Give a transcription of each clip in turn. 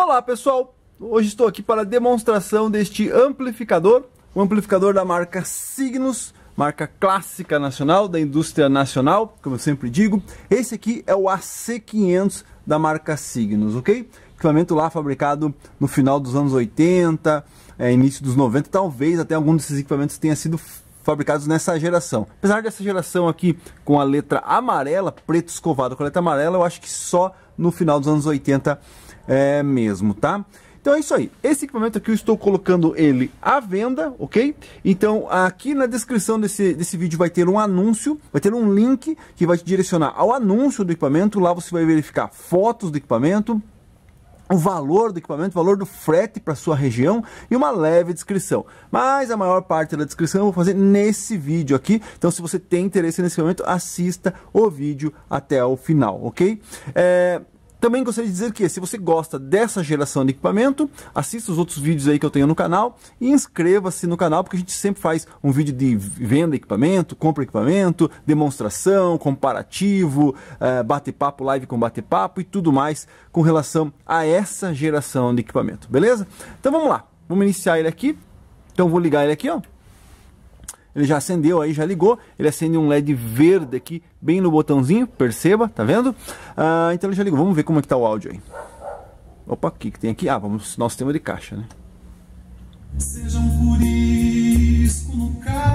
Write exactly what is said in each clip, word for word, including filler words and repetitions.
Olá pessoal, hoje estou aqui para a demonstração deste amplificador, um amplificador da marca Cygnus, marca clássica nacional, da indústria nacional, como eu sempre digo. Esse aqui é o A C quinhentos da marca Cygnus, ok? Equipamento lá fabricado no final dos anos oitenta, é, início dos noventa, talvez até algum desses equipamentos tenha sido fabricados nessa geração. Apesar dessa geração aqui com a letra amarela, preto escovado com a letra amarela, eu acho que só no final dos anos oitenta é mesmo, tá? Então é isso aí. Esse equipamento aqui eu estou colocando ele à venda, ok? Então aqui na descrição desse, desse vídeo vai ter um anúncio, vai ter um link que vai te direcionar ao anúncio do equipamento. Lá você vai verificar fotos do equipamento, o valor do equipamento, o valor do frete para sua região e uma leve descrição. Mas a maior parte da descrição eu vou fazer nesse vídeo aqui. Então se você tem interesse nesse equipamento, assista o vídeo até o final, ok? É... Também gostaria de dizer que se você gosta dessa geração de equipamento, assista os outros vídeos aí que eu tenho no canal e inscreva-se no canal, porque a gente sempre faz um vídeo de venda de equipamento, compra de equipamento, demonstração, comparativo, uh, bate-papo, live com bate-papo e tudo mais com relação a essa geração de equipamento, beleza? Então vamos lá, vamos iniciar ele aqui. Então vou ligar ele aqui, ó. Ele já acendeu aí, já ligou. Ele acende um L E D verde aqui, bem no botãozinho, perceba, tá vendo? Ah, então ele já ligou. Vamos ver como é que tá o áudio aí. Opa, o que que tem aqui? Ah, vamos no sistema de caixa, né? Seja um furisco no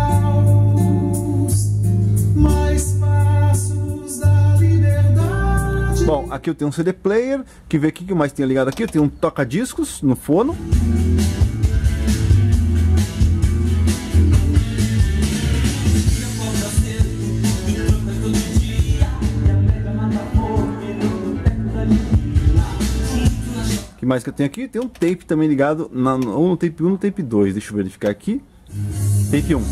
caos, mais passos da liberdade. Bom, aqui eu tenho um C D player, que vê aqui que mais tem ligado aqui. Eu tenho um toca-discos no fono. Que mais que eu tenho aqui? Tem um tape também ligado na, ou no tape um ou no tape dois. Deixa eu verificar aqui. Tape um.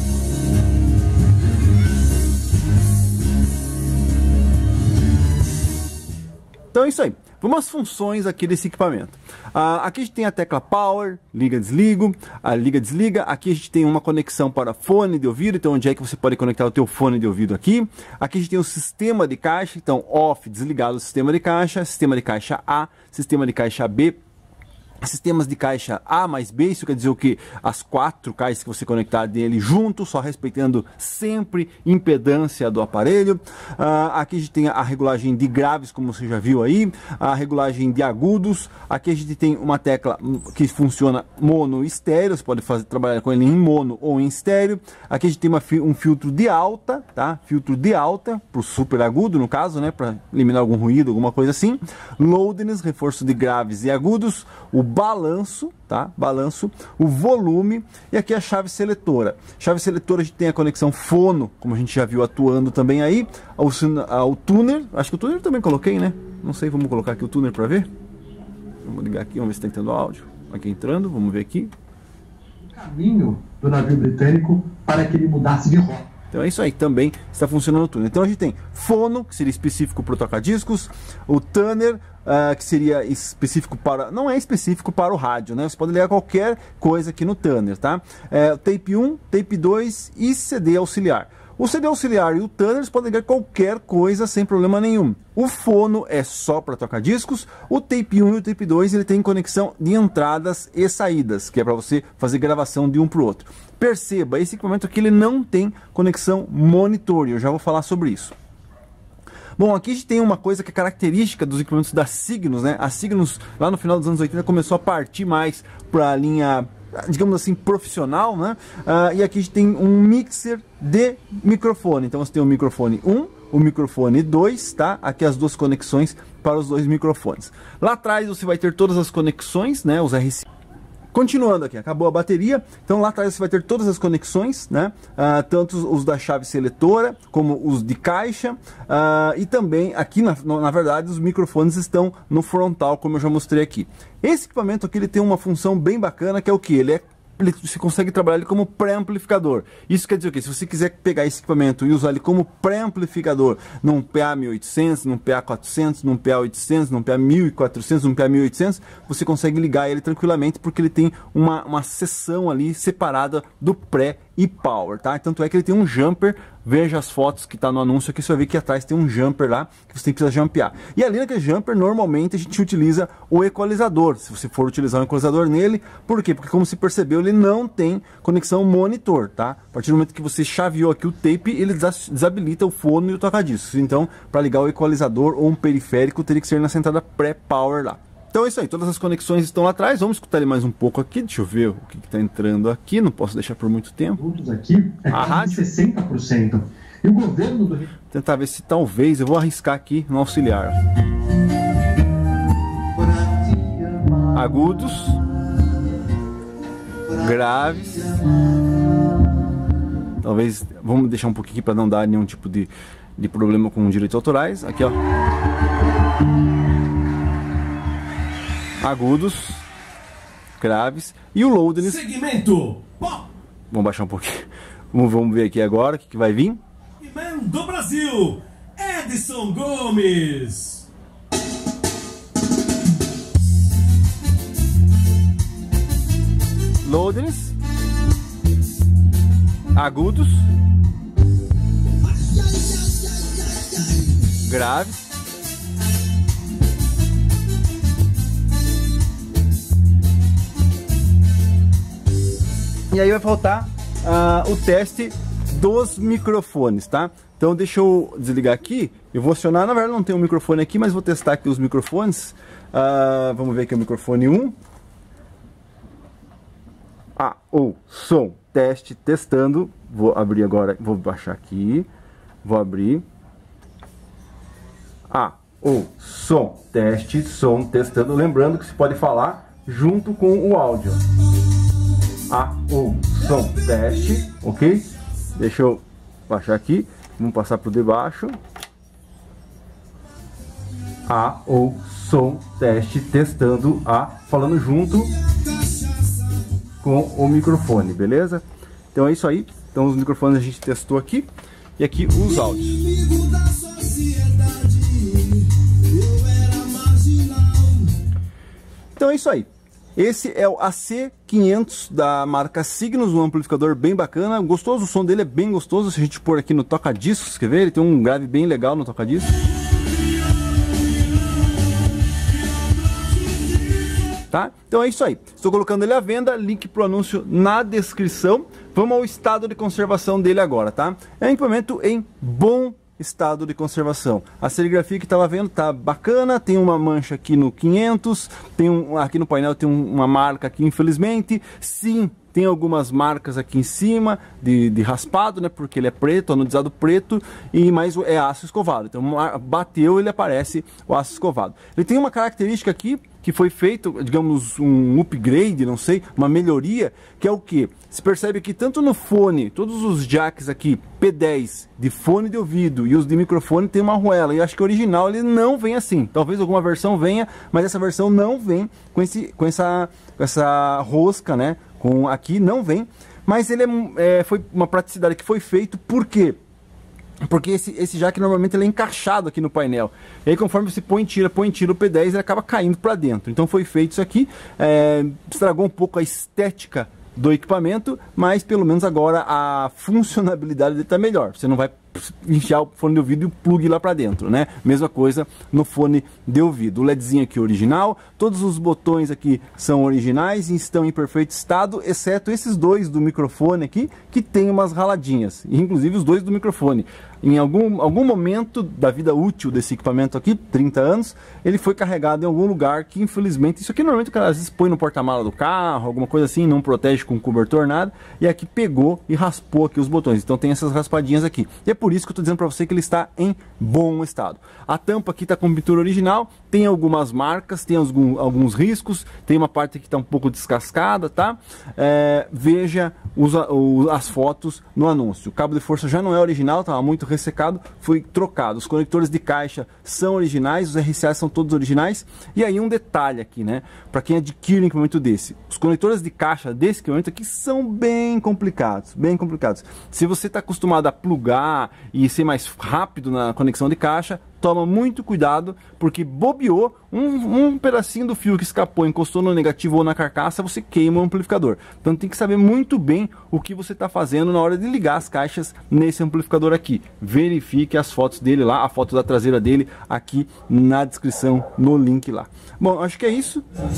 Então é isso aí. Vamos às funções aqui desse equipamento. Ah, aqui a gente tem a tecla Power, liga, desligo, a liga, desliga. Aqui a gente tem uma conexão para fone de ouvido, então onde é que você pode conectar o teu fone de ouvido aqui. Aqui a gente tem o sistema de caixa, então off, desligado o sistema de caixa, sistema de caixa A, sistema de caixa B. Sistemas de caixa A mais B, isso quer dizer o que? As quatro caixas que você conectar dele junto, só respeitando sempre impedância do aparelho. Uh, aqui a gente tem a regulagem de graves, como você já viu aí, a regulagem de agudos. Aqui a gente tem uma tecla que funciona mono e estéreo, você pode fazer, trabalhar com ele em mono ou em estéreo. Aqui a gente tem uma, um filtro de alta, tá? Filtro de alta, para o super agudo no caso, né? Para eliminar algum ruído, alguma coisa assim. Loudness, reforço de graves e agudos. O balanço, tá? Balanço, o volume e aqui a chave seletora. Chave seletora a gente tem a conexão fono, como a gente já viu atuando também aí, ao, ao tuner, acho que o tuner também coloquei, né? Não sei, vamos colocar aqui o tuner para ver. Vamos ligar aqui, vamos ver se está entrando áudio. Aqui entrando, vamos ver aqui. O caminho do navio britânico para que ele mudasse de rota. Então é isso aí, também está funcionando tudo. Então a gente tem fono, que seria específico para o toca-discos, o tuner, uh, que seria específico para... não é específico para o rádio, né? Você pode ligar qualquer coisa aqui no tuner, tá? É, tape um, tape dois e C D auxiliar. O C D auxiliar e o tuner você pode ligar qualquer coisa sem problema nenhum. O fono é só para toca-discos. O tape um e o tape dois ele tem conexão de entradas e saídas, que é para você fazer gravação de um para o outro. Perceba, esse equipamento aqui ele não tem conexão monitor, eu já vou falar sobre isso. Bom, aqui a gente tem uma coisa que é característica dos equipamentos da Cygnus, né? A Cygnus lá no final dos anos oitenta começou a partir mais para a linha, digamos assim, profissional, né? Uh, e aqui a gente tem um mixer de microfone. Então você tem o microfone um, o microfone dois, tá? Aqui as duas conexões para os dois microfones. Lá atrás você vai ter todas as conexões, né? Os R C. Continuando aqui, acabou a bateria, então lá atrás você vai ter todas as conexões, né? Uh, tanto os da chave seletora, como os de caixa, uh, e também aqui, na, na verdade, os microfones estão no frontal, como eu já mostrei aqui. Esse equipamento aqui ele tem uma função bem bacana, que é o que? Ele é Ele, você consegue trabalhar ele como pré-amplificador. Isso quer dizer o quê? Se você quiser pegar esse equipamento e usar ele como pré-amplificador num P A mil e oitocentos, num P A quatrocentos, num P A oitocentos, num P A mil e quatrocentos, num P A mil e oitocentos, você consegue ligar ele tranquilamente porque ele tem uma, uma seção ali separada do pré e Power, tá? Tanto é que ele tem um jumper, veja as fotos que tá no anúncio aqui, você vai ver que atrás tem um jumper lá, que você precisa jumpear. E ali naquele jumper, normalmente a gente utiliza o equalizador, se você for utilizar um equalizador nele. Por quê? Porque como se percebeu, ele não tem conexão monitor, tá? A partir do momento que você chaveou aqui o tape, ele desabilita o fone e o toca-discos. Então, para ligar o equalizador ou um periférico, teria que ser na centrada pré-power lá. Então é isso aí, todas as conexões estão lá atrás. Vamos escutar ele mais um pouco aqui. Deixa eu ver o que está entrando aqui. Não posso deixar por muito tempo. Produtos aqui é quase sessenta por cento. E o governo do Rio... Tentar ver se talvez, eu vou arriscar aqui no auxiliar. Agudos, graves. Talvez, vamos deixar um pouquinho aqui para não dar nenhum tipo de, de problema com direitos autorais. Aqui, ó. Agudos, graves e o loading. Segmento pop. Vamos baixar um pouquinho. Vamos, vamos ver aqui agora o que, que vai vir. Man do Brasil, Edson Gomes. Loadings, agudos, graves. E aí vai faltar uh, o teste dos microfones, tá? Então deixa eu desligar aqui. Eu vou acionar, na verdade não tem um microfone aqui, mas vou testar aqui os microfones. Uh, vamos ver aqui o microfone um. Ah, o som, teste, testando. Vou abrir agora, vou baixar aqui. Vou abrir. Ah, o som, teste, som, testando. Lembrando que você pode falar junto com o áudio. Ah, o som, teste, ok? Deixa eu baixar aqui. Vamos passar por debaixo. Ah, o som, teste, testando. A, falando junto com o microfone, beleza? Então é isso aí. Então os microfones a gente testou aqui. E aqui os áudios. Então é isso aí. Esse é o A C quinhentos da marca Cygnus, um amplificador bem bacana, gostoso, o som dele é bem gostoso. Se a gente pôr aqui no toca-discos, quer ver? Ele tem um grave bem legal no toca-discos. Tá? Então é isso aí. Estou colocando ele à venda, link para o anúncio na descrição. Vamos ao estado de conservação dele agora, tá? É um equipamento em bom estado de conservação. A serigrafia que estava vendo tá bacana, tem uma mancha aqui no quinhentos, tem um, aqui no painel tem um, uma marca aqui, infelizmente. Sim, tem algumas marcas aqui em cima de, de raspado, né? Porque ele é preto, anodizado preto, e mais é aço escovado. Então bateu, ele aparece o aço escovado. Ele tem uma característica aqui que foi feito, digamos, um upgrade, não sei, uma melhoria, que é o que? Se percebe que tanto no fone, todos os jacks aqui, P dez, de fone de ouvido e os de microfone tem uma arruela, e acho que o original ele não vem assim. Talvez alguma versão venha, mas essa versão não vem com, esse, com, essa, com essa rosca, né? Com, aqui não vem, mas ele é, é, foi uma praticidade que foi feito, por quê? Porque esse, esse jack normalmente ele é encaixado aqui no painel. E aí conforme você põe e tira, põe e tira o P dez, ele acaba caindo para dentro. Então foi feito isso aqui, é, estragou um pouco a estética do equipamento, mas pelo menos agora a funcionalidade dele está melhor. Você não vai enfiar o fone de ouvido e o plug lá para dentro, né? Mesma coisa no fone de ouvido. O LEDzinho aqui original, todos os botões aqui são originais e estão em perfeito estado, exceto esses dois do microfone aqui, que tem umas raladinhas, inclusive os dois do microfone. Em algum, algum momento da vida útil desse equipamento aqui, trinta anos, ele foi carregado em algum lugar que infelizmente, isso aqui normalmente o cara às vezes põe no porta-mala do carro, alguma coisa assim, não protege com cobertor, nada, e aqui pegou e raspou aqui os botões. Então tem essas raspadinhas aqui. E é por isso que eu estou dizendo para você que ele está em bom estado. A tampa aqui está com pintura original, tem algumas marcas, tem algum, alguns riscos, tem uma parte que está um pouco descascada, tá? É, veja os, os, as fotos no anúncio. O cabo de força já não é original, estava muito ressecado, foi trocado. Os conectores de caixa são originais, os R C As são todos originais. E aí um detalhe aqui, né? Para quem adquire um equipamento desse, os conectores de caixa desse equipamento aqui são bem complicados, bem complicados. Se você está acostumado a plugar e ser mais rápido na conexão de caixa, toma muito cuidado, porque bobeou, um, um pedacinho do fio que escapou, encostou no negativo ou na carcaça, você queima o amplificador. Então tem que saber muito bem o que você está fazendo na hora de ligar as caixas nesse amplificador aqui. Verifique as fotos dele lá, a foto da traseira dele aqui na descrição, no link lá. Bom, acho que é isso.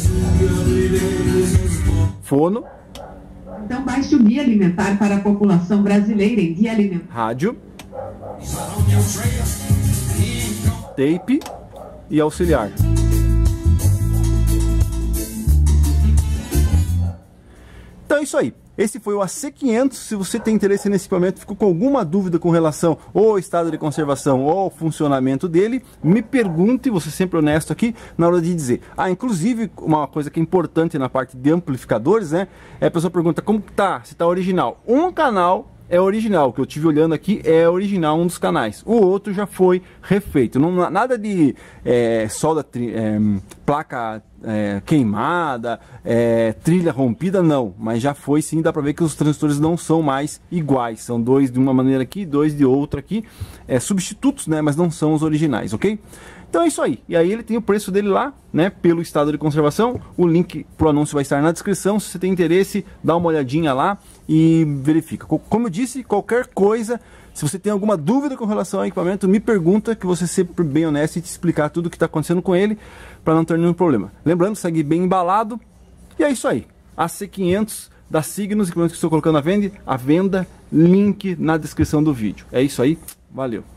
Fono. Então baixe o Guia Alimentar para a população brasileira em Guia Alimentar. Rádio. Tape e auxiliar. Então é isso aí. Esse foi o A C quinhentos. Se você tem interesse nesse equipamento, ficou com alguma dúvida com relação ao estado de conservação ou ao funcionamento dele, me pergunte, você sempre honesto aqui, na hora de dizer. Ah, inclusive, uma coisa que é importante na parte de amplificadores, né? É a pessoa pergunta como tá, se tá original. Um canal é original, que eu tive olhando aqui é original, um dos canais. O outro já foi refeito. Não, nada de é, solda, é, placa é, queimada, é, trilha rompida, não. Mas já foi sim, dá pra ver que os transistores não são mais iguais. São dois de uma maneira aqui, dois de outra aqui. É, substitutos, né? Mas não são os originais, ok? Então é isso aí. E aí ele tem o preço dele lá, né? Pelo estado de conservação. O link pro anúncio vai estar na descrição. Se você tem interesse, dá uma olhadinha lá e verifica. Como eu disse, qualquer coisa, se você tem alguma dúvida com relação ao equipamento, me pergunta, que você sempre bem honesto e te explicar tudo o que está acontecendo com ele, para não ter nenhum problema. Lembrando, segue bem embalado. E é isso aí. A C quinhentos da Cygnus, equipamento que estou colocando à venda, à venda, link na descrição do vídeo. É isso aí. Valeu.